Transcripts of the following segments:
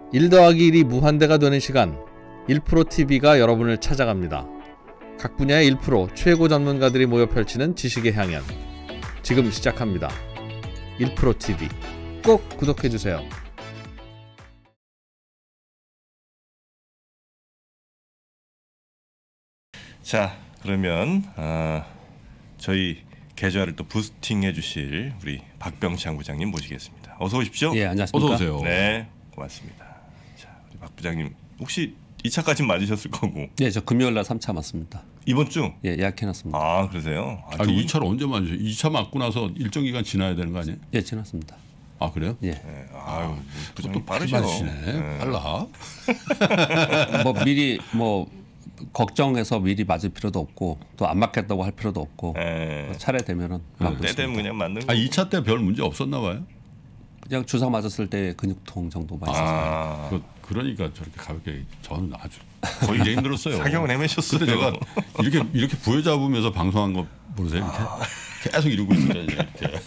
1 더하기 1이 무한대가 되는 시간 1프로TV가 여러분을 찾아갑니다. 각 분야의 1프로 최고 전문가들이 모여 펼치는 지식의 향연 지금 시작합니다. 1프로TV 꼭 구독해주세요. 자, 그러면 저희 계좌를 또 부스팅해 주실 우리 박병창 부장님 모시겠습니다. 어서 오십시오. 예, 안녕하십니까. 어서 오세요. 네, 고맙습니다. 자, 우리 박 부장님 혹시 2차까지 맞으셨을 거고. 예, 저 금요일 날 3차 맞습니다. 이번 주? 예, 예약해놨습니다. 아, 그러세요? 아니 2차를 언제 맞으세요? 2차 맞고 나서 일정 기간 지나야 되는 거 아니에요? 예, 지났습니다. 아 그래요? 예. 네, 아유, 부장님 또 빠르시네. 빠르시네. 빨라. 뭐 미리 뭐 걱정해서 미리 맞을 필요도 없고 또 안 맞겠다고 할 필요도 없고 네. 차례 되면은 맞고 때 있습니다. 되면 그냥 맞는 거. 아 2차 때 별 문제 없었나 봐요. 그냥 주사 맞았을 때 근육통 정도만 있었어요. 아, 그러니까 저렇게 가볍게 저는 아주 거의 굉장히 힘들었어요. 사경을 헤매셨어요. 근데 제가 이렇게 부여잡으면서 방송한 거 모르세요? 이렇게 계속 이러고 있어요. 이렇게.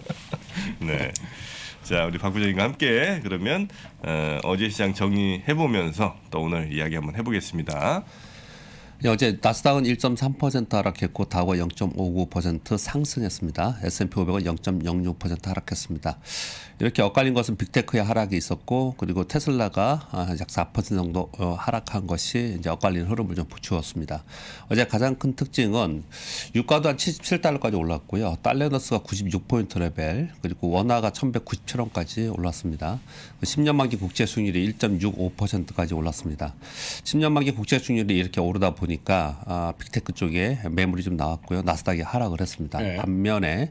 네. 자, 우리 박 부장님과 함께 그러면 어제 시장 정리해 보면서 또 오늘 이야기 한번 해보겠습니다. 예, 어제 나스닥은 1.3% 하락했고 다우가 0.59% 상승했습니다. S&P 500은 0.06% 하락했습니다. 이렇게 엇갈린 것은 빅테크의 하락이 있었고 그리고 테슬라가 약 4% 정도 하락한 것이 이제 엇갈린 흐름을 좀 부추었습니다. 어제 가장 큰 특징은 유가도 한 77달러까지 올랐고요. 달러너스가 96포인트 레벨 그리고 원화가 1197원까지 올랐습니다. 10년 만기 국채 수익률이 1.65%까지 올랐습니다. 10년 만기 국채 수익률이 이렇게 오르다 보니까 빅테크 쪽에 매물이 좀 나왔고요. 나스닥이 하락을 했습니다. 네. 반면에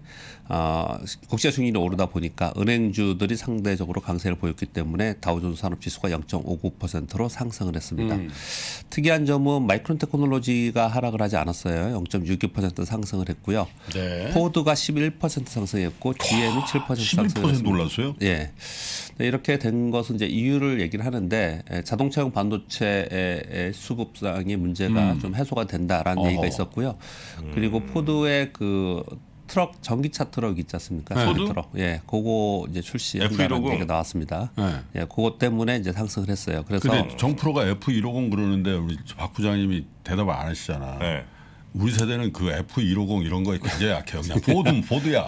국채 수익률이 오르다 보니까 은행주들이 상대적으로 강세를 보였기 때문에 다우존스 산업지수가 0.59%로 상승을 했습니다. 특이한 점은 마이크론 테크놀로지가 하락을 하지 않았어요. 0.62% 상승을 했고요. 네. 포드가 11% 상승했고 GM이 7% 11% 상승했습니다. 올랐어요? 예. 네, 이렇게 된 것은 이제 이유를 얘기를 하는데 자동차용 반도체의 수급상의 문제가 좀 해소가 된다라는 얘기가 있었고요. 그리고 포드의 그 트럭 전기차 트럭 있지 않습니까? 네. 전기 트럭. 예, 그거 이제 출시한다는 F150. 얘기가 나왔습니다. 네. 예, 그것 때문에 이제 상승을 했어요. 그래서 근데 정프로가 F150 그러는데 우리 박 부장님이 대답을 안 하시잖아. 네. 우리 세대는 그 F150 이런 거에 굉장히 약해요. 그냥 포드는 포드야.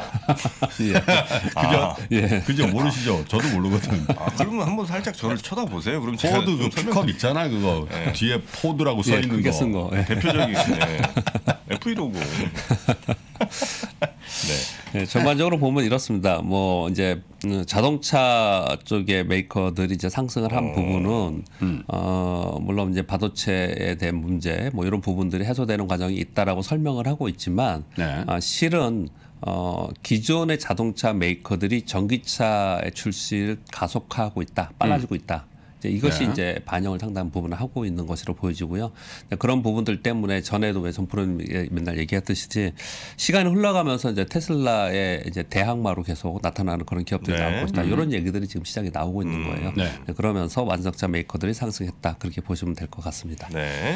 그죠 모르시죠? 저도 모르거든. 아, 그러면 한번 살짝 저를 쳐다보세요. 그럼 제가 포드 그 좀 픽업 있잖아 그거 뒤에 포드라고 써 예, 있는 크게 거. 쓴 거. 예. 대표적인 F150. 네. 네, 전반적으로 보면 이렇습니다. 뭐 이제 자동차 쪽의 메이커들이 이제 상승을 한 부분은 물론 이제 반도체에 대한 문제 뭐 이런 부분들이 해소되는 과정이 있다라고 설명을 하고 있지만 네. 실은 기존의 자동차 메이커들이 전기차의 출시를 가속화하고 있다, 빨라지고 있다. 이것이 네. 이제 반영을 상당 부분을 하고 있는 것으로 보여지고요. 그런 부분들 때문에 전에도 왜 전프로님 맨날 얘기했듯이 시간이 흘러가면서 이제 테슬라의 이제 대항마로 계속 나타나는 그런 기업들이 네. 나올 것이다. 이런 얘기들이 지금 시장에 나오고 있는 거예요. 네. 그러면서 완성차 메이커들이 상승했다. 그렇게 보시면 될 것 같습니다. 네.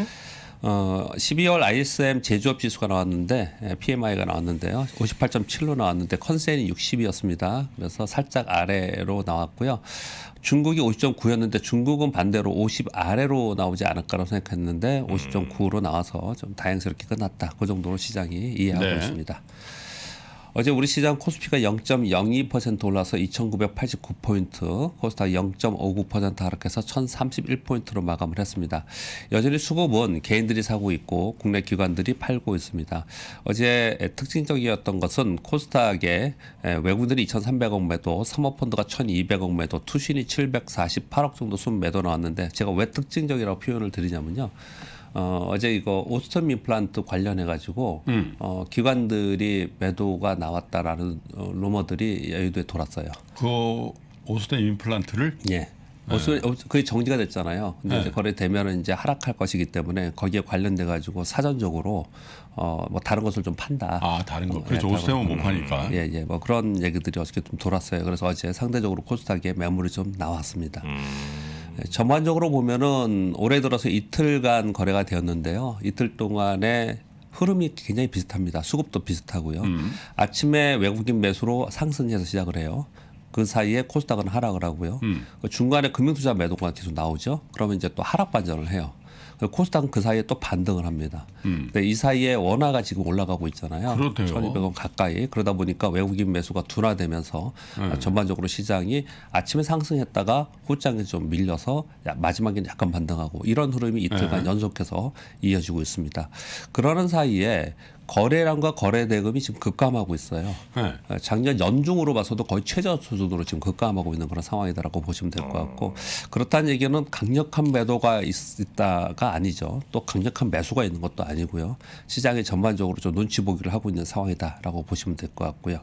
12월 ISM 제조업 지수가 나왔는데 PMI가 나왔는데요. 58.7로 나왔는데 컨센이 60이었습니다. 그래서 살짝 아래로 나왔고요. 중국이 50.9였는데 중국은 반대로 50 아래로 나오지 않을까라고 생각했는데 50.9로 나와서 좀 다행스럽게 끝났다. 그 정도로 시장이 이해하고 네. 있습니다. 어제 우리 시장 코스피가 0.02% 올라서 2,989포인트, 코스닥 0.59% 하락해서 1,031포인트로 마감을 했습니다. 여전히 수급은 개인들이 사고 있고 국내 기관들이 팔고 있습니다. 어제 특징적이었던 것은 코스닥에 외국인들이 2,300억 매도, 사모펀드가 1,200억 매도, 투신이 748억 정도 순 매도 나왔는데 제가 왜 특징적이라고 표현을 드리냐면요. 어제 이거 오스템 임플란트 관련해 가지고 기관들이 매도가 나왔다라는 루머들이 여의도에 돌았어요. 그 오스템 임플란트를 예. 그게 정지가 됐잖아요. 근데 이제 거래되면은 이제 하락할 것이기 때문에 거기에 관련돼 가지고 사전적으로 뭐 다른 것을 좀 판다. 아 다른 거. 그래서 오스템은 못 파니까. 예, 예. 뭐 그런 얘기들이 어저께 좀 돌았어요. 그래서 어제 상대적으로 코스닥에 매물이 좀 나왔습니다. 전반적으로 보면은 올해 들어서 이틀간 거래가 되었는데요. 이틀 동안에 흐름이 굉장히 비슷합니다. 수급도 비슷하고요. 아침에 외국인 매수로 상승해서 시작을 해요. 그 사이에 코스닥은 하락을 하고요. 그 중간에 금융투자 매도가 계속 나오죠. 그러면 이제 또 하락 반전을 해요. 코스닥은 그 사이에 또 반등을 합니다. 근데 이 사이에 원화가 지금 올라가고 있잖아요. 그렇대요. 1,200원 가까이. 그러다 보니까 외국인 매수가 둔화되면서 전반적으로 시장이 아침에 상승했다가 후장에 좀 밀려서 마지막에 약간 반등하고 이런 흐름이 이틀간 연속해서 이어지고 있습니다. 그러는 사이에 거래량과 거래 대금이 지금 급감하고 있어요. 작년 연중으로 봐서도 거의 최저 수준으로 지금 급감하고 있는 그런 상황이다라고 보시면 될 것 같고 그렇다는 얘기는 강력한 매도가 있다가 아니죠. 또 강력한 매수가 있는 것도 아니고요. 시장이 전반적으로 좀 눈치 보기를 하고 있는 상황이다라고 보시면 될 것 같고요.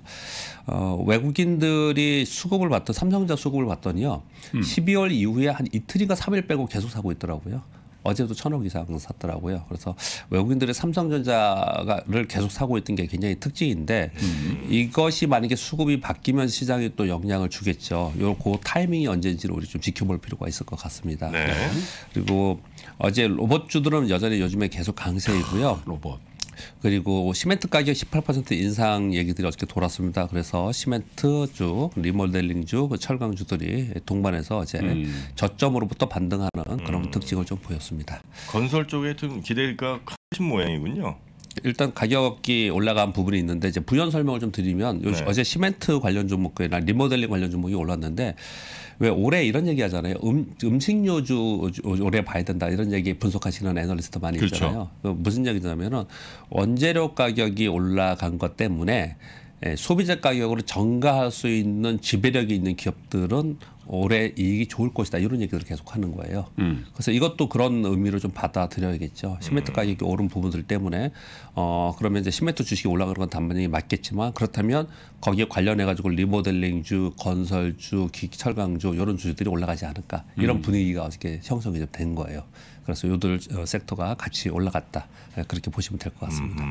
외국인들이 수급을 받던 삼성전자 수급을 받더니요. 12월 이후에 한 이틀인가 3일 빼고 계속 사고 있더라고요. 어제도 1,000억 이상 샀더라고요. 그래서 외국인들의 삼성전자를 계속 사고 있던 게 굉장히 특징인데 이것이 만약에 수급이 바뀌면 시장에 또 영향을 주겠죠. 그 타이밍이 언제인지를 우리 좀 지켜볼 필요가 있을 것 같습니다. 네. 그리고 어제 로봇주들은 여전히 요즘에 계속 강세이고요. 로봇. 그리고 시멘트 가격 18% 인상 얘기들이 어저께 돌았습니다. 그래서 시멘트주, 리모델링주, 그 철강주들이 동반해서 이제 저점으로부터 반등하는 그런 특징을 좀 보였습니다. 건설 쪽에 좀 기대가 크신 모양이군요. 일단 가격이 올라간 부분이 있는데 이제 부연 설명을 좀 드리면 어제 시멘트 관련 종목이나 리모델링 관련 종목이 올랐는데 왜 올해 이런 얘기 하잖아요. 음식료주 올해 봐야 된다 이런 얘기 분석하시는 애널리스트 많이 있잖아요. 무슨 얘기냐면은 원재료 가격이 올라간 것 때문에 소비자 가격으로 전가할 수 있는 지배력이 있는 기업들은 올해 이익이 좋을 것이다 이런 얘기들을 계속 하는 거예요. 그래서 이것도 그런 의미로 좀 받아들여야겠죠. 시멘트 가격이 오른 부분들 때문에 그러면 이제 시멘트 주식이 올라가는 건 단번에 맞겠지만 그렇다면 거기에 관련해 가지고 리모델링주, 건설주, 철강주 이런 주들이 올라가지 않을까 이런 분위기가 어떻게 형성이 좀 된 거예요. 그래서 요들 섹터가 같이 올라갔다 그렇게 보시면 될 것 같습니다.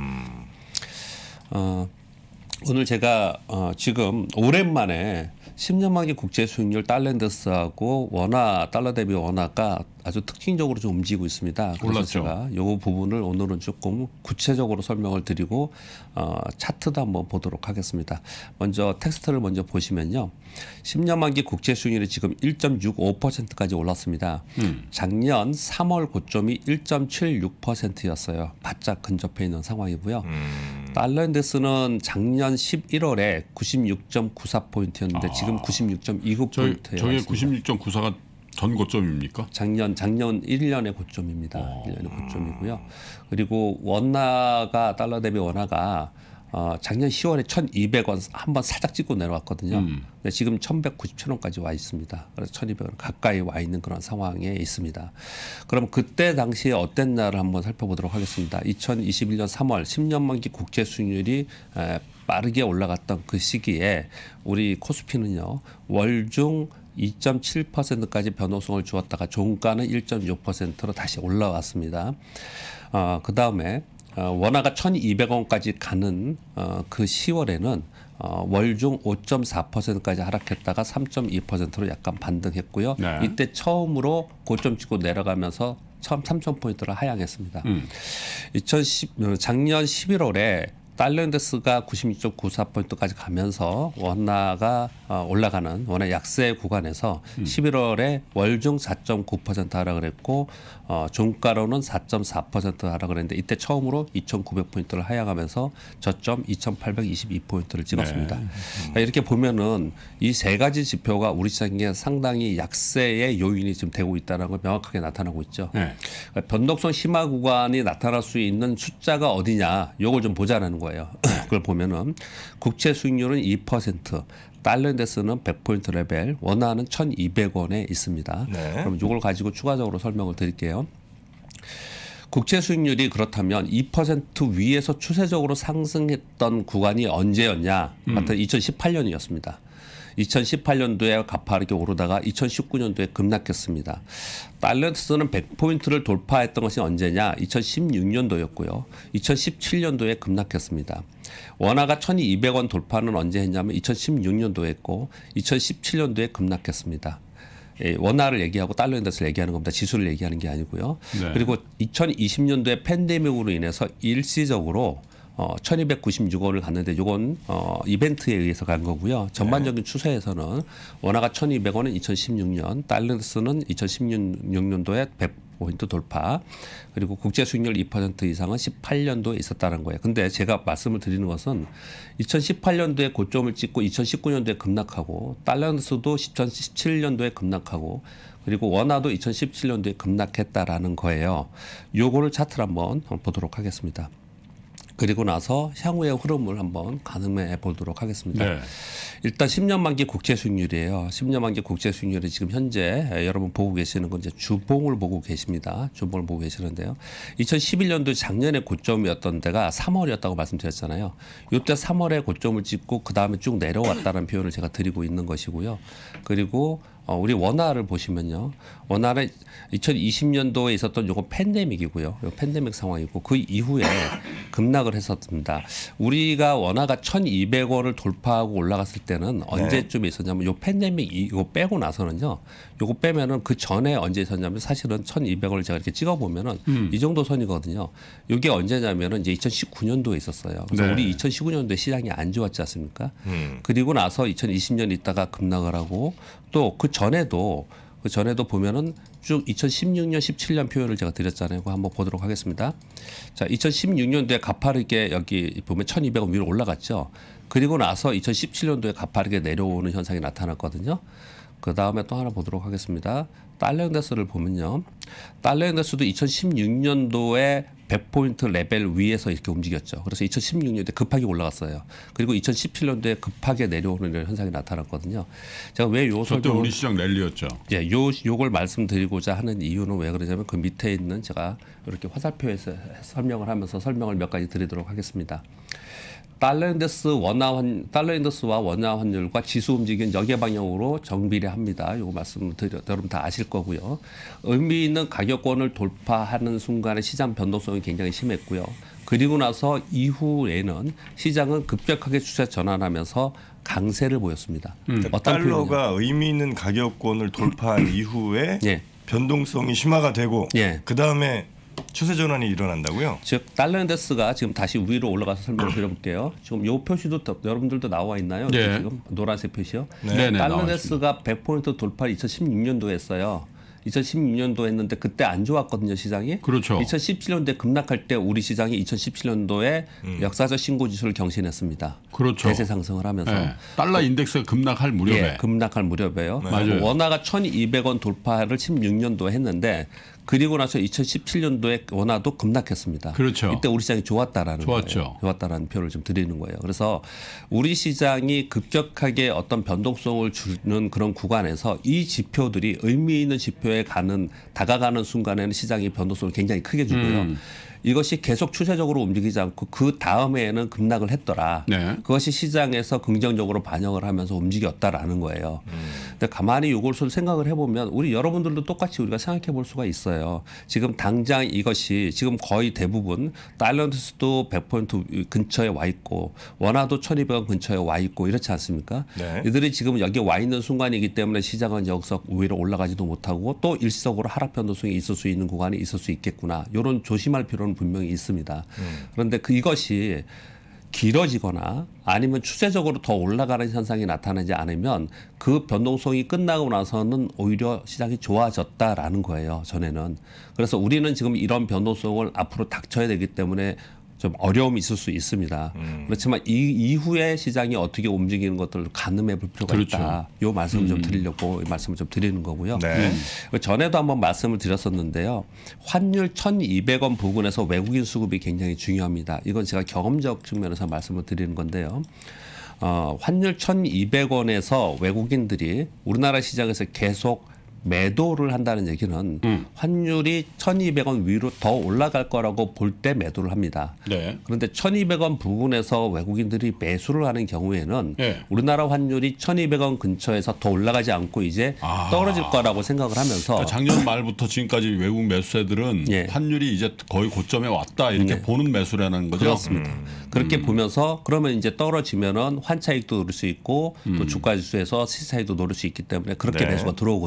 오늘 제가 지금 오랜만에 10년 만기 국제 수익률 달러인덱스하고 원화 달러 대비 원화가 아주 특징적으로 좀 움직이고 있습니다. 그래서 올랐죠. 제가 이 부분을 오늘은 조금 구체적으로 설명을 드리고 차트도 한번 보도록 하겠습니다. 먼저 텍스트를 먼저 보시면요. 10년 만기 국제 수익률이 지금 1.65%까지 올랐습니다. 작년 3월 고점이 1.76%였어요. 바짝 근접해 있는 상황이고요. 달러 인덱스는 작년 11월에 96.94포인트였는데 지금 96.29포인트에 저게 96.94가 전 고점입니까? 작년 1년의 고점입니다. 1년의 고점이고요. 그리고 원화가 달러 대비 원화가 작년 10월에 1,200원 한번 살짝 찍고 내려왔거든요. 근데 지금 1,197원까지 와 있습니다. 그래서 1,200원 가까이 와 있는 그런 상황에 있습니다. 그럼 그때 당시에 어땠나를 한번 살펴보도록 하겠습니다. 2021년 3월 10년 만기 국제 수익률이 빠르게 올라갔던 그 시기에 우리 코스피는요. 월중 2.7%까지 변동성을 주었다가 종가는 1.6%로 다시 올라왔습니다. 그 다음에 원화가 1,200원까지 가는 그 10월에는 월중 5.4%까지 하락했다가 3.2%로 약간 반등했고요. 네. 이때 처음으로 고점 찍고 내려가면서 3,000포인트를 하향했습니다. 작년 11월에 달러 인덱스가 96.94포인트까지 가면서 원화가 올라가는 원화 약세 구간에서 11월에 월중 4.9% 하락을 했고 종가로는 4.4% 하락을 했는데 이때 처음으로 2,900포인트를 하향하면서 저점 2,822포인트를 찍었습니다. 이렇게 보면은 이 세 가지 지표가 우리 시장에 상당히 약세의 요인이 지금 되고 있다는 걸 명확하게 나타나고 있죠. 변동성 심화 구간이 나타날 수 있는 숫자가 어디냐 이걸 좀 보자라는 거예요. 그걸 보면은 국채 수익률은 2%, 달러 인덱스는 100포인트 레벨, 원화는 1,200원에 있습니다. 그럼 이걸 가지고 추가적으로 설명을 드릴게요. 국채 수익률이 그렇다면 2% 위에서 추세적으로 상승했던 구간이 언제였냐? 하여튼 2018년이었습니다. 2018년도에 가파르게 오르다가 2019년도에 급락했습니다. 달러 인덱스는 100포인트를 돌파했던 것이 언제냐? 2016년도였고요. 2017년도에 급락했습니다. 원화가 1,200원 돌파는 언제 했냐면 2016년도에 했고 2017년도에 급락했습니다. 원화를 얘기하고 달러 인덱스를 얘기하는 겁니다. 지수를 얘기하는 게 아니고요. 그리고 2020년도에 팬데믹으로 인해서 일시적으로 1296원을 갔는데 요건 이벤트에 의해서 간 거고요. 전반적인 추세에서는 원화가 1200원은 2016년, 달러스는 2016년도에 100포인트 돌파, 그리고 국제 수익률 2% 이상은 18년도에 있었다는 거예요. 근데 제가 말씀을 드리는 것은 2018년도에 고점을 찍고 2019년도에 급락하고, 달러스도 2017년도에 급락하고, 그리고 원화도 2017년도에 급락했다라는 거예요. 요거를 차트를 한번 보도록 하겠습니다. 그리고 나서 향후의 흐름을 한번 가늠해 보도록 하겠습니다. 네. 일단 10년 만기 국채 수익률이에요. 10년 만기 국채 수익률이 지금 현재 여러분 보고 계시는 건 이제 주봉을 보고 계십니다. 주봉을 보고 계시는데요. 2011년도 작년에 고점이었던 데가 3월이었다고 말씀드렸잖아요. 이때 3월에 고점을 찍고 그 다음에 쭉 내려왔다는 표현을 제가 드리고 있는 것이고요. 그리고 우리 원화를 보시면요. 원화는 2020년도에 있었던 요거 팬데믹이고요. 요 팬데믹 상황이고 그 이후에 급락을 했었습니다. 우리가 원화가 1,200원을 돌파하고 올라갔을 때는 언제쯤에 있었냐면 요 팬데믹 이거 빼고 나서는요. 요거 빼면은 그 전에 언제 있었냐면 사실은 1,200원을 제가 이렇게 찍어 보면은 이 정도 선이거든요. 요게 언제냐면은 이제 2019년도에 있었어요. 그래서 네. 우리 2019년도에 시장이 안 좋았지 않습니까? 그리고 나서 2020년 있다가 급락을 하고 또 그 전에도 보면은 쭉 2016년, 17년 표현을 제가 드렸잖아요. 그거 한번 보도록 하겠습니다. 자, 2016년도에 가파르게 여기 보면 1,200원 위로 올라갔죠. 그리고 나서 2017년도에 가파르게 내려오는 현상이 나타났거든요. 그 다음에 또 하나 보도록 하겠습니다. 달러 인덱스를 보면요. 달러 인덱스도 2016년도에 100포인트 레벨 위에서 이렇게 움직였죠. 그래서 2016년도에 급하게 올라갔어요. 그리고 2017년도에 급하게 내려오는 현상이 나타났거든요. 제가 왜 요 그때 우리 시장 랠리였죠. 예, 요걸 말씀드리고자 하는 이유는 왜 그러냐면 그 밑에 있는 제가 이렇게 화살표에서 설명을 하면서 설명을 몇 가지 드리도록 하겠습니다. 달러 인덱스와 원화 환율과 지수 움직이는 역의 방향으로 정비례합니다. 이거 말씀을 여러분 다 아실 거고요. 의미 있는 가격권을 돌파하는 순간에 시장 변동성이 굉장히 심했고요. 그리고 나서 이후에는 시장은 급격하게 추세 전환하면서 강세를 보였습니다. 어떤 달러가 의미 있는 가격권을 돌파한 이후에 예. 변동성이 심화가 되고 예. 그 다음에 추세 전환이 일어난다고요? 즉 달러 인덱스가 지금 다시 위로 올라가서 설명을 드려볼게요. 지금 요 표시도 여러분들도 나와 있나요? 네. 지금 노란색 표시요. 네, 달러 나와 인덱스가 100포인트 돌파 2016년도에 했어요. 2016년도 했는데 그때 안 좋았거든요, 시장이. 그렇죠. 2017년도에 급락할 때 우리 시장이 2017년도에 역사적 신고 지수를 경신했습니다. 그렇죠. 대세 상승을 하면서. 네. 달러 인덱스가 급락할 무렵에. 예, 급락할 무렵에요. 맞아요. 원화가 1,200원 돌파를 16년도에 했는데 그리고 나서 2017년도에 원화도 급락했습니다. 그렇죠. 이때 우리 시장이 좋았다라는 좋았죠. 거예요. 좋았다라는 표현을 좀 드리는 거예요. 그래서 우리 시장이 급격하게 어떤 변동성을 주는 그런 구간에서 이 지표들이 의미 있는 지표에 다가가는 순간에는 시장이 변동성을 굉장히 크게 주고요. 이것이 계속 추세적으로 움직이지 않고 그 다음에는 급락을 했더라. 네. 그것이 시장에서 긍정적으로 반영을 하면서 움직였다라는 거예요. 근데 가만히 이것을 생각을 해보면 우리 여러분들도 똑같이 우리가 생각해 볼 수가 있어요. 지금 당장 이것이 지금 거의 대부분 달러인덱스도 100포인트 근처에 와 있고 원화도 1,200원 근처에 와 있고 이렇지 않습니까? 네. 이들이 지금 여기 와 있는 순간이기 때문에 시장은 여기서 위로 올라가지도 못하고 또 일시적으로 하락 변동성이 있을 수 있는 구간이 있을 수 있겠구나. 이런 조심할 필요는 분명히 있습니다. 그런데 이것이 길어지거나 아니면 추세적으로 더 올라가는 현상이 나타나지 않으면 그 변동성이 끝나고 나서는 오히려 시장이 좋아졌다라는 거예요. 전에는. 그래서 우리는 지금 이런 변동성을 앞으로 닥쳐야 되기 때문에 좀 어려움이 있을 수 있습니다. 그렇지만 이후에 시장이 어떻게 움직이는 것들을 가늠해 볼 필요가 그렇죠. 있다. 이 말씀을 좀 드리려고 이 말씀을 좀 드리는 거고요. 네. 전에도 한번 말씀을 드렸었는데요. 환율 1,200원 부근에서 외국인 수급이 굉장히 중요합니다. 이건 제가 경험적 측면에서 말씀을 드리는 건데요. 환율 1,200원에서 외국인들이 우리나라 시장에서 계속 매도를 한다는 얘기는 환율이 1,200원 위로 더 올라갈 거라고 볼 때 매도를 합니다. 네. 그런데 1,200원 부근에서 외국인들이 매수를 하는 경우에는 네. 우리나라 환율이 1,200원 근처에서 더 올라가지 않고 이제 떨어질 거라고 생각을 하면서 그러니까 작년 말부터 지금까지 외국 매수세들은 예. 환율이 이제 거의 고점에 왔다 이렇게 네. 보는 매수라는 거죠. 그렇습니다. 그렇게 보면서 그러면 이제 떨어지면은 환차익도 노릴 수 있고 또 주가지수에서 시차익도 노릴 수 있기 때문에 그렇게 네. 매수가 들어오거든요.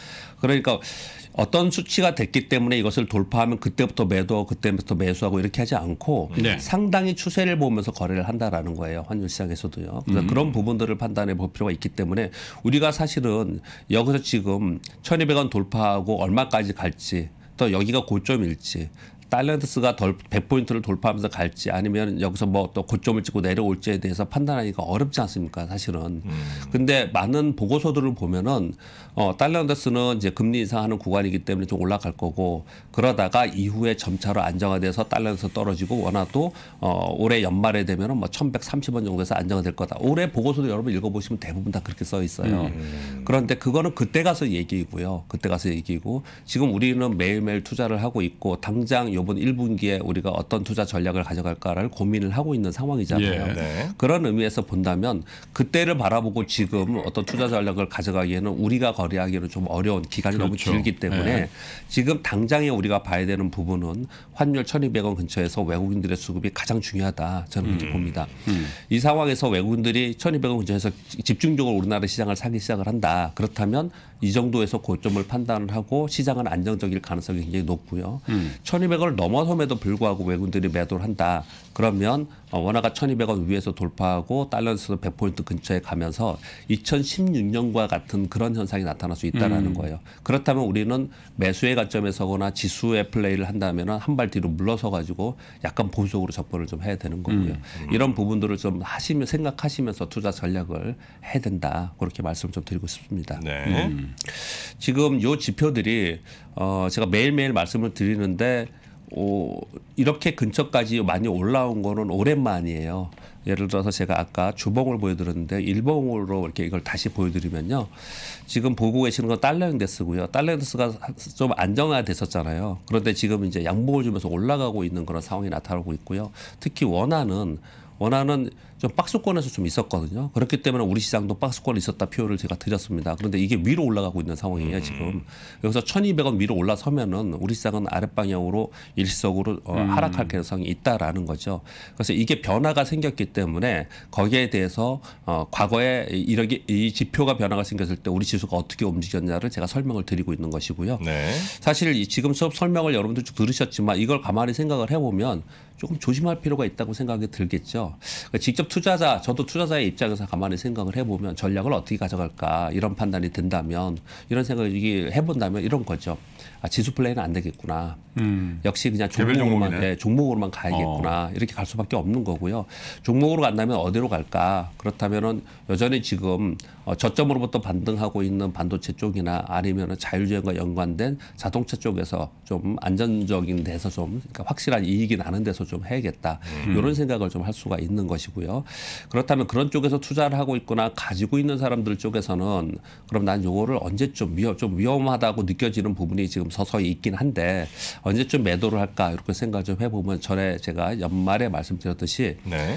그러니까 어떤 수치가 됐기 때문에 이것을 돌파하면 그때부터 매도하고 그때부터 매수하고 이렇게 하지 않고 네. 상당히 추세를 보면서 거래를 한다라는 거예요. 환율 시장에서도요. 그래서 그런 부분들을 판단해 볼 필요가 있기 때문에 우리가 사실은 여기서 지금 1,200원 돌파하고 얼마까지 갈지 또 여기가 고점일지 달러인덱스가 100포인트를 돌파하면서 갈지 아니면 여기서 뭐 또 고점을 찍고 내려올지에 대해서 판단하기가 어렵지 않습니까 사실은. 근데 많은 보고서들을 보면은 달러인덱스는 이제 금리 인상하는 구간이기 때문에 좀 올라갈 거고 그러다가 이후에 점차로 안정화돼서 달러인덱스 떨어지고 원화도 올해 연말에 되면은 뭐 1,130원 정도에서 안정화될 거다. 올해 보고서도 여러분 읽어보시면 대부분 다 그렇게 써 있어요. 그런데 그거는 그때 가서 얘기이고요. 그때 가서 얘기고 지금 우리는 매일매일 투자를 하고 있고 당장 이번 1분기에 우리가 어떤 투자 전략을 가져갈까를 고민을 하고 있는 상황이잖아요. 예. 네. 그런 의미에서 본다면 그때를 바라보고 지금 어떤 투자 전략을 가져가기에는 우리가 거래하기에는 좀 어려운 기간이 너무 그렇죠. 길기 때문에 네. 지금 당장에 우리가 봐야 되는 부분은 환율 1,200원 근처에서 외국인들의 수급이 가장 중요하다. 저는 그렇게 봅니다. 이 상황에서 외국인들이 1,200원 근처에서 집중적으로 우리나라 시장을 사기 시작을 한다. 그렇다면 이 정도에서 고점을 판단을 하고 시장은 안정적일 가능성이 굉장히 높고요. 1,200원을 넘어섬에도 불구하고 외국인들이 매도를 한다. 그러면 원화가 1,200원 위에서 돌파하고 달러에서 100포인트 근처에 가면서 2016년과 같은 그런 현상이 나타날 수 있다라는 거예요. 그렇다면 우리는 매수의 관점에서거나 지수의 플레이를 한다면 한 발 뒤로 물러서 가지고 약간 보수적으로 접근을 좀 해야 되는 거고요. 이런 부분들을 좀 생각하시면서 투자 전략을 해야 된다. 그렇게 말씀을 좀 드리고 싶습니다. 네. 지금 요 지표들이 제가 매일매일 말씀을 드리는데 이렇게 근처까지 많이 올라온 거는 오랜만이에요. 예를 들어서 제가 아까 주봉을 보여드렸는데 일봉으로 이렇게 이걸 다시 보여드리면요. 지금 보고 계시는 건 달러인덱스고요. 달러인덱스가 좀 안정화됐었잖아요. 그런데 지금 이제 양봉을 주면서 올라가고 있는 그런 상황이 나타나고 있고요. 특히 원화는 좀 박스권에서 좀 있었거든요. 그렇기 때문에 우리 시장도 박스권에 있었다 표현을 제가 드렸습니다. 그런데 이게 위로 올라가고 있는 상황이에요, 지금. 여기서 1,200원 위로 올라서면은 우리 시장은 아랫방향으로 일시적으로 하락할 가능성이 있다라는 거죠. 그래서 이게 변화가 생겼기 때문에 거기에 대해서 과거에 이 지표가 변화가 생겼을 때 우리 지수가 어떻게 움직였냐를 제가 설명을 드리고 있는 것이고요. 네. 사실 지금 수업 설명을 여러분들 쭉 들으셨지만 이걸 가만히 생각을 해보면 조금 조심할 필요가 있다고 생각이 들겠죠. 그러니까 직접 투자자, 저도 투자자의 입장에서 가만히 생각을 해보면 전략을 어떻게 가져갈까 이런 판단이 든다면 이런 생각을 해본다면 이런 거죠. 지수 플레이는 안 되겠구나. 역시 그냥 종목으로만 가야겠구나. 이렇게 갈 수밖에 없는 거고요. 종목으로 간다면 어디로 갈까? 그렇다면은 여전히 지금 저점으로부터 반등하고 있는 반도체 쪽이나 아니면은 자율주행과 연관된 자동차 쪽에서 좀 안전적인 데서 좀 그러니까 확실한 이익이 나는 데서 좀 해야겠다. 이런 생각을 좀 할 수가 있는 것이고요. 그렇다면 그런 쪽에서 투자를 하고 있거나 가지고 있는 사람들 쪽에서는 그럼 난 요거를 언제쯤 좀 위험하다고 느껴지는 부분이 지금 서서히 있긴 한데 언제쯤 매도를 할까 이렇게 생각 좀 해보면 전에 제가 연말에 말씀드렸듯이 네.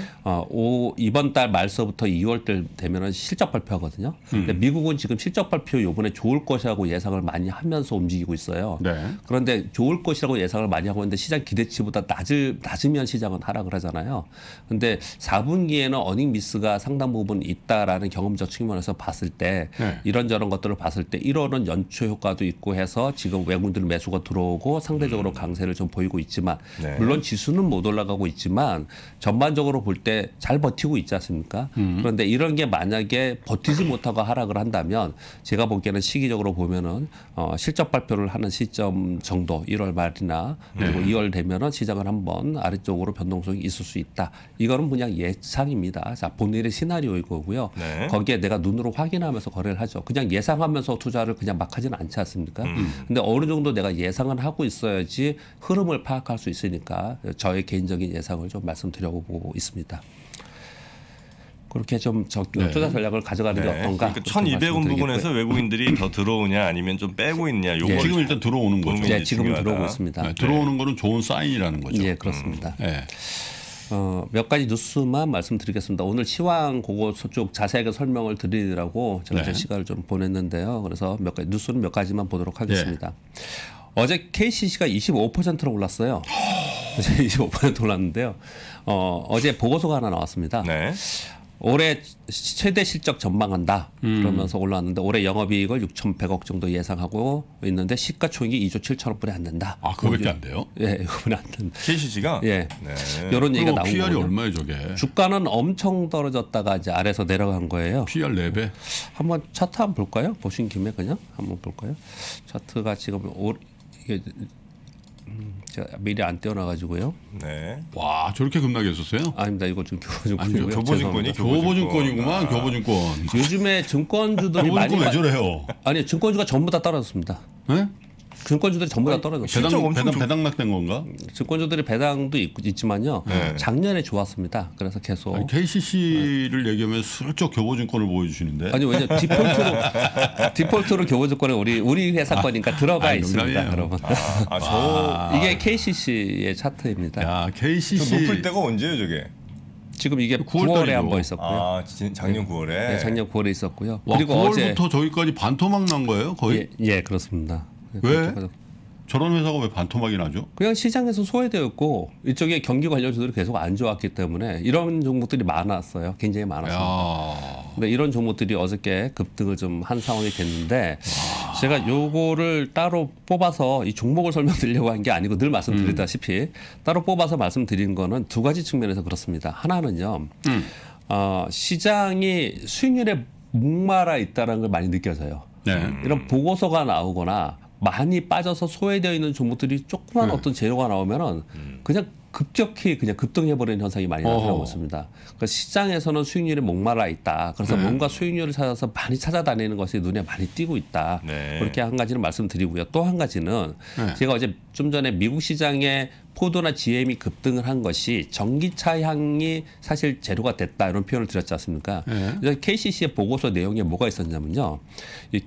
이번 달 말서부터 2월 달 되면은 실적 발표하거든요. 근데 미국은 지금 실적 발표 요번에 좋을 것이라고 예상을 많이 하면서 움직이고 있어요. 네. 그런데 좋을 것이라고 예상을 많이 하고 있는데 시장 기대치보다 낮으면 시장은 하락을 하잖아요. 근데 4분기에는 어닝 미스가 상당 부분 있다라는 경험적 측면에서 봤을 때 네. 이런저런 것들을 봤을 때 1월은 연초 효과도 있고 해서 지금 외국인들 매수가 들어오고 상대적으로 강세를 좀 보이고 있지만 네. 물론 지수는 못 올라가고 있지만 전반적으로 볼 때 잘 버티고 있지 않습니까? 그런데 이런 게 만약에 버티지 못하고 하락을 한다면 제가 보기에는 시기적으로 보면은 실적 발표를 하는 시점 정도 1월 말이나 그리고 2월 되면은 시장을 한번 아래쪽으로 변동성이 있을 수 있다. 이거는 그냥 예상입니다. 자, 본인의 시나리오일 거고요. 네. 거기에 내가 눈으로 확인하면서 거래를 하죠. 그냥 예상하면서 투자를 그냥 막 하지는 않지 않습니까? 근데 어느 정도 내가 예상을 하고 있어야지 흐름을 파악할 수 있으니까 저의 개인적인 예상을 좀 말씀드려보고 있습니다. 그렇게 좀 투자 전략을 가져가는 게 어떤가? 그러니까 1,200원 부분에서 외국인들이 더 들어오냐 아니면 좀 빼고 있냐. 요거 지금 일단 들어오는 거죠. 네, 지금 들어오고 있습니다. 네, 들어오는 거는 좋은 사인이라는 거죠. 예, 그렇습니다. 네. 몇 가지 뉴스만 말씀드리겠습니다. 오늘 시황 그거 쪽 자세하게 설명을 드리느라고 제가 제 시간을 좀 보냈는데요. 그래서 뉴스는 몇 가지만 보도록 하겠습니다. 어제 KCC가 25%로 올랐어요. 어제 25% 올랐는데요. 어제 보고서가 하나 나왔습니다. 네. 올해 최대 실적 전망한다 그러면서 올라왔는데 올해 영업이익을 6,100억 정도 예상하고 있는데 시가총액이 2조 7천억 불이 안 된다. 아, 그거밖에 안 돼요? 예, 이거는 안 된다. KCC가 예, 네. 이런 얘기가 나온 PR이 거예요. 얼마예요, 저게? 주가는 엄청 떨어졌다가 이제 아래서 내려간 거예요. PR 4배? 한번 차트 한번 볼까요? 보신 김에 그냥 한번 볼까요? 차트가 지금 이게 제가 미리 안 떼어놔가지고요. 네. 와, 저렇게 급락이 했었어요? 아닙니다. 이거 좀 교보증권이고요. 교보증권이 교보증권이구만, 교보증권. 요즘에 증권주들이 많이 교보증권 왜 저래요? 아니 증권주가 전부 다 떨어졌습니다. 네? 증권주들이 전부 다 떨어졌어요. 배당락된 건가? 증권주들이 배당도 있지만요. 네. 작년에 좋았습니다. 그래서 계속 아니, KCC를 얘기하면 슬쩍 교보증권을 보여주시는데. 아니 왜냐 디폴트로 교보증권에 우리 회사 거니까 들어가 있습니다. 여러분. 이게 KCC의 차트입니다. 야, KCC 높을 때가 언제예요, 저게? 지금 이게 9월 9월에 달이죠. 한 번 있었고요. 아, 작년 9월에. 네, 작년 9월에 있었고요. 와, 그리고 9월부터 저기까지 반토막 난 거예요, 거의? 예, 그렇습니다. 왜? 저런 회사가 왜 반토막이 나죠? 그냥 시장에서 소외되어 있고 이쪽에 경기 관련주들이 계속 안 좋았기 때문에 이런 종목들이 많았어요. 굉장히 많았습니다. 야. 근데 이런 종목들이 어저께 급등을 좀 한 상황이 됐는데 제가 요거를 따로 뽑아서 이 종목을 설명드리려고 한 게 아니고 늘 말씀드리다시피 따로 뽑아서 말씀드린 거는 두 가지 측면에서 그렇습니다. 하나는요. 시장이 수익률에 목말라 있다는 걸 많이 느껴져요. 네. 이런 보고서가 나오거나 많이 빠져서 소외되어 있는 종목들이 조그만 어떤 재료가 나오면은 그냥 급격히 그냥 급등해버리는 현상이 많이 나타나고 있습니다. 그러니까 시장에서는 수익률이 목말라 있다. 그래서 뭔가 수익률을 찾아서 많이 찾아다니는 것이 눈에 많이 띄고 있다. 네. 그렇게 한 가지는 말씀드리고요. 또 한 가지는 제가 어제 좀 전에 미국 시장에 포도나 GM이 급등을 한 것이 전기차 향이 사실 재료가 됐다 이런 표현을 드렸지 않습니까? 그래서 KCC의 보고서 내용에 뭐가 있었냐면요. 이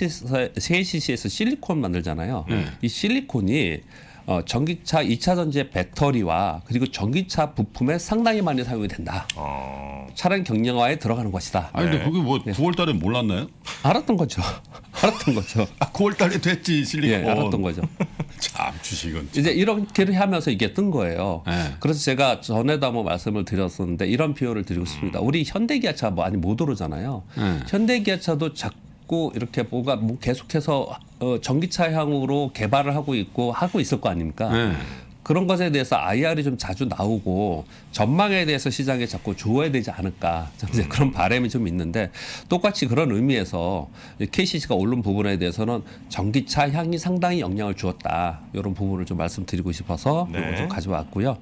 KCC에서 실리콘 만들잖아요. 이 실리콘이 전기차 2차 전지의 배터리와 그리고 전기차 부품에 상당히 많이 사용이 된다. 차량 경량화에 들어가는 것이다. 아니, 근데 그게 뭐 9월 달에 몰랐나요? 알았던 거죠. 알았던 거죠. 9월 달에 됐지, 실리콘. 예, 알았던 거죠. 참, 주식은. 이제 이렇게 하면서 이게 뜬 거예요. 네. 그래서 제가 전에도 한번 말씀을 드렸었는데 이런 비유를 드리고 싶습니다. 우리 현대기아차 많이 못 오르잖아요. 현대기아차도 자꾸 이렇게 뭐가 계속해서 전기차향으로 개발을 하고 있을 거 아닙니까? 그런 것에 대해서 IR이 좀 자주 나오고 전망에 대해서 시장에 자꾸 줘야 되지 않을까 이제 그런 바람이 좀 있는데 똑같이 그런 의미에서 KCC가 오른 부분에 대해서는 전기차 향이 상당히 영향을 주었다 이런 부분을 좀 말씀드리고 싶어서 이걸 좀 가져왔고요.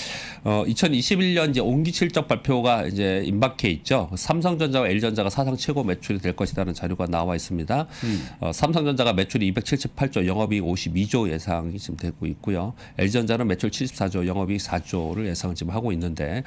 2021년 이제 온기 실적 발표가 이제 임박해 있죠. 삼성전자와 LG전자가 사상 최고 매출이 될 것이라는 자료가 나와 있습니다. 삼성전자가 매출이 278조, 영업이익 52조 예상이 지금 되고 있고요. LG전자는 매출 74조, 영업이익 4조를 예상을 지금 하고 있는데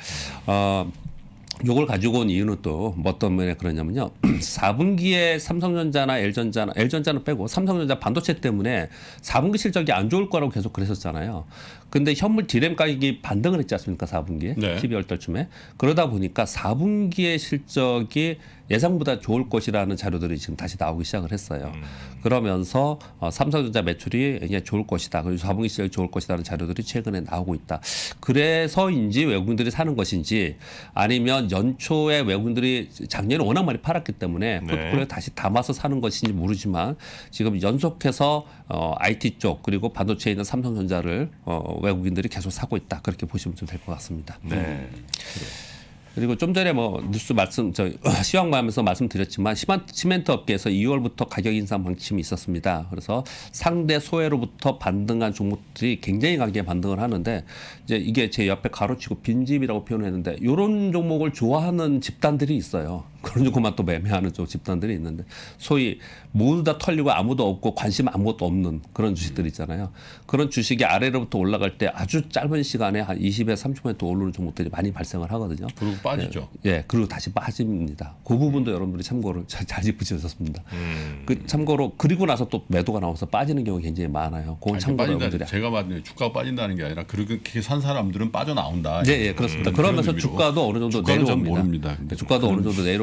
요걸 가지고 온 이유는 또 어떤 면에 그러냐면요. 4분기에 삼성전자나 LG전자는 빼고 삼성전자 반도체 때문에 4분기 실적이 안 좋을 거라고 계속 그랬었잖아요. 근데 현물 디램 가격이 반등을 했지 않습니까? 4분기에. 네. 12월 달쯤에. 그러다 보니까 4분기의 실적이 예상보다 좋을 것이라는 자료들이 지금 다시 나오기 시작을 했어요. 그러면서 삼성전자 매출이 굉장히 좋을 것이다. 그리고 4분기 실적이 좋을 것이라는 자료들이 최근에 나오고 있다. 그래서인지 외국인들이 사는 것인지 아니면 연초에 외국인들이 작년에 워낙 많이 팔았기 때문에 포트폴리오에 다시 담아서 사는 것인지 모르지만 지금 연속해서 IT 쪽 그리고 반도체에 있는 삼성전자를 외국인들이 계속 사고 있다. 그렇게 보시면 좀 될 것 같습니다. 네. 그리고 좀 전에 뭐 뉴스 시황하면서 말씀드렸지만 시멘트 업계에서 2월부터 가격 인상 방침이 있었습니다. 그래서 상대 소외로부터 반등한 종목들이 굉장히 강하게 반등을 하는데 이제 이게 제 옆에 가로치고 빈집이라고 표현했는데 이런 종목을 좋아하는 집단들이 있어요. 그런 종목만 또 매매하는 쪽 집단들이 있는데 소위 모두 다 털리고 아무도 없고 관심 아무것도 없는 그런 주식들 있잖아요. 그런 주식이 아래로부터 올라갈 때 아주 짧은 시간에 한 20에서 30% 오르는 종목들이 많이 발생을 하거든요. 그리고 빠지죠. 예, 그리고 다시 빠집니다. 그 부분도 여러분들이 참고를 잘 짚으셨습니다. 참고로 그리고 나서 또 매도가 나와서 빠지는 경우가 굉장히 많아요. 그건 참고로 여러분들이. 제가 봤는데 주가가 빠진다는 게 아니라 그렇게 산 사람들은 빠져나온다. 예, 그렇습니다. 그러면서 주가도 어느 정도 내려옵니다. 모릅니다. 주가도 어느 정도 내려오는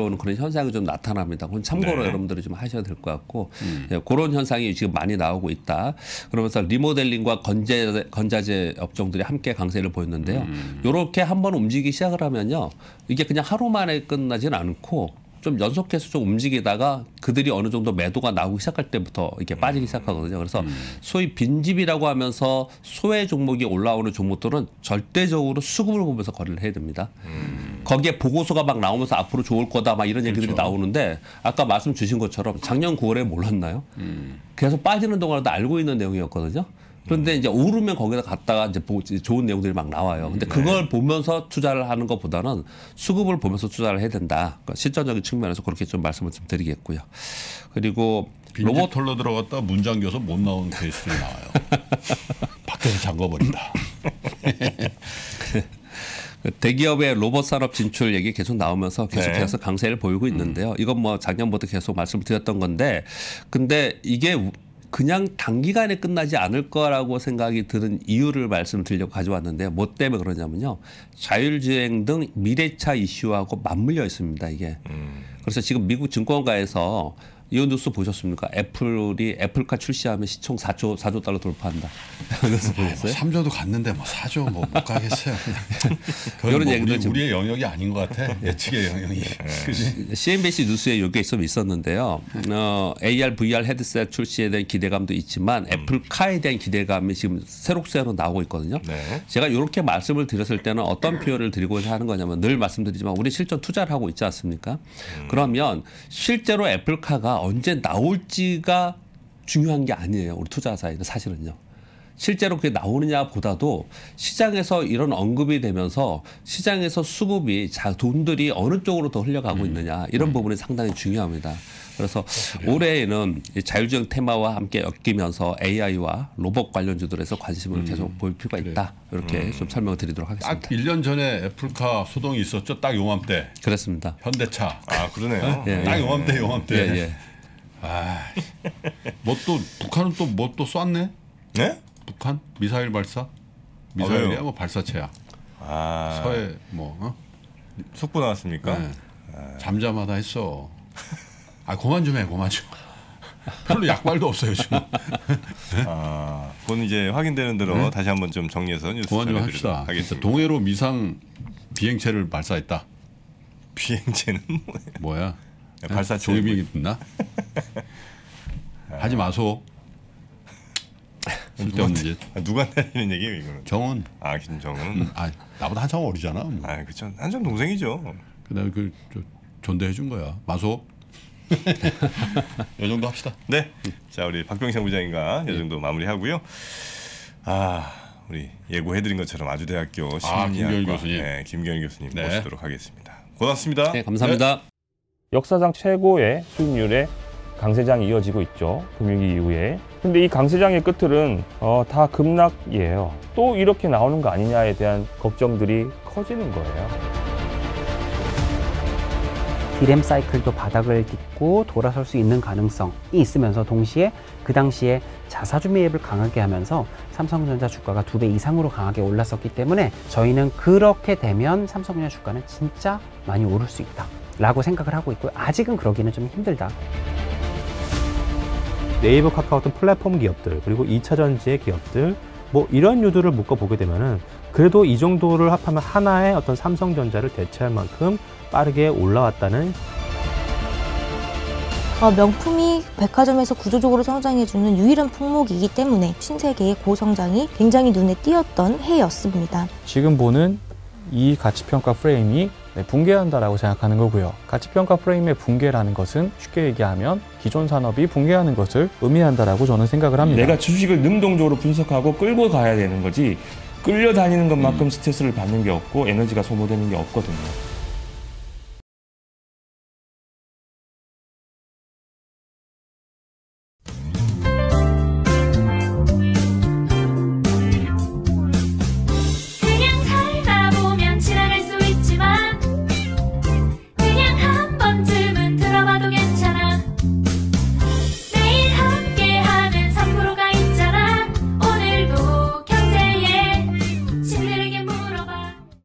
올라오는 그런 현상이 좀 나타납니다. 그건 참고로 네. 여러분들이 좀 하셔야 될 것 같고 예, 그런 현상이 지금 많이 나오고 있다. 그러면서 리모델링과 건자재 업종들이 함께 강세를 보였는데요. 이렇게 한번 움직이기 시작을 하면요. 이게 그냥 하루 만에 끝나지는 않고 좀 연속해서 좀 움직이다가 그들이 어느 정도 매도가 나오기 시작할 때부터 이렇게 빠지기 시작하거든요. 그래서 소위 빈집이라고 하면서 소외 종목이 올라오는 종목들은 절대적으로 수급을 보면서 거래를 해야 됩니다. 거기에 보고서가 막 나오면서 앞으로 좋을 거다 막 이런 얘기들이 그렇죠. 나오는데 아까 말씀 주신 것처럼 작년 9월에 몰랐나요? 계속 빠지는 동안에도 알고 있는 내용이었거든요. 그런데 이제 오르면 거기다 갔다가 이제 좋은 내용들이 막 나와요. 근데 그걸 보면서 투자를 하는 것보다는 수급을 보면서 투자를 해야 된다. 그러니까 실전적인 측면에서 그렇게 좀 말씀을 좀 드리겠고요. 그리고 로봇 털러 들어갔다 문 잠겨서 못 나오는 케이스들이 나와요. 밖에서 잠궈버린다. 대기업의 로봇 산업 진출 얘기 계속 나오면서 계속해서 네. 강세를 보이고 있는데요. 이건 뭐 작년부터 계속 말씀을 드렸던 건데, 근데 이게 그냥 단기간에 끝나지 않을 거라고 생각이 드는 이유를 말씀드리려고 가져왔는데요. 뭐 때문에 그러냐면요. 자율주행 등 미래차 이슈하고 맞물려 있습니다. 이게. 그래서 지금 미국 증권가에서 이 뉴스 보셨습니까? 애플이 애플카 출시하면 시총 4조 달러 돌파한다. 뉴스 보셨어요? 3조도 갔는데 뭐 4조 뭐 못 가겠어요. 그건 이런 뭐 얘기들 지금- 우리의 영역이 아닌 것 같아. 예측의 영역이. 그지? CNBC 뉴스에 이게 좀 있었는데요. AR, VR 헤드셋 출시에 대한 기대감도 있지만 애플카에 대한 기대감이 지금 새록새록 나오고 있거든요. 네. 제가 이렇게 말씀을 드렸을 때는 어떤 표현을 드리고자 하는 거냐면 늘 말씀드리지만 우리 실전 투자를 하고 있지 않습니까? 그러면 실제로 애플카가 언제 나올지가 중요한 게 아니에요. 우리 투자사에는 사실은요. 실제로 그게 나오느냐 보다도 시장에서 이런 언급이 되면서 시장에서 수급이 돈들이 어느 쪽으로 더 흘러가고 있느냐 이런 부분이 상당히 중요합니다. 그래서 올해에는 이 자율주행 테마와 함께 엮이면서 AI와 로봇 관련주들에서 관심을 계속 보일 필요가 있다. 이렇게 좀 설명을 드리도록 딱 하겠습니다. 1년 전에 애플카 소동이 있었죠. 딱 요맘때. 그렇습니다. 현대차. 아 그러네요. 예, 딱 요맘때. 예, 예. 아, 뭐 또 북한은 또 뭐 또 쐈네? 네? 북한 미사일 발사? 미사일이야 왜요? 뭐 발사체야. 아 서해 뭐 속보 나왔습니까? 네. 잠잠하다 했어. 아 그만 좀 해, 그만 좀. 별로 약발도 없어요 지금. 아, 그건 이제 확인되는 대로 다시 한번 좀 정리해서 뉴스 그만 좀 전해드리도록 합시다. 하겠습니다. 동해로 미상 비행체를 발사했다. 비행체는 뭐야? 발사체 조기 비행기 듣나? 하지 마소. 쓸데없는 짓. 누가 내리는 얘기예요 이거는? 정은. 아 김정은. 아 나보다 한참 어리잖아. 뭐. 아 그렇죠. 한참 동생이죠. 그다음에 존대해 준 거야. 마소. 이 정도 합시다. 네. 자 우리 박병창 부장님과 이 정도 마무리하고요. 아 우리 예고해드린 것처럼 아주대학교 심리학과 김경일 교수님. 네, 김경일 교수님 네. 모시도록 하겠습니다. 고맙습니다. 네, 감사합니다. 역사상 최고의 수익률의 강세장이 이어지고 있죠. 금융위기 이후에. 근데 이 강세장의 끝은 다 급락이에요. 또 이렇게 나오는 거 아니냐에 대한 걱정들이 커지는 거예요. 디램 사이클도 바닥을 딛고 돌아설 수 있는 가능성이 있으면서 동시에 그 당시에 자사주 매입을 강하게 하면서 삼성전자 주가가 2배 이상으로 강하게 올랐었기 때문에 저희는 그렇게 되면 삼성전자 주가는 진짜 많이 오를 수 있다 라고 생각을 하고 있고요. 아직은 그러기는 좀 힘들다. 네이버, 카카오등 플랫폼 기업들, 그리고 2차 전지의 기업들, 뭐 이런 유들을 묶어보게 되면은 그래도 이 정도를 합하면 하나의 어떤 삼성전자를 대체할 만큼 빠르게 올라왔다는. 명품이 백화점에서 구조적으로 성장해주는 유일한 품목이기 때문에 신세계의 고성장이 굉장히 눈에 띄었던 해였습니다. 지금 보는 이 가치평가 프레임이 붕괴한다라고 생각하는 거고요. 가치평가 프레임의 붕괴라는 것은 쉽게 얘기하면 기존 산업이 붕괴하는 것을 의미한다라고 저는 생각을 합니다. 내가 주식을 능동적으로 분석하고 끌고 가야 되는 거지 끌려다니는 것만큼 스트레스를 받는 게 없고 에너지가 소모되는 게 없거든요.